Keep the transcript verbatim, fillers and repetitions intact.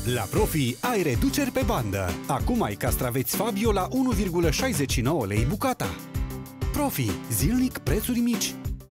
La Profi ai reduceri pe bandă. Acum ai castraveți Fabio la unu virgulă șaizeci și nouă lei bucata. Profi, zilnic prețuri mici.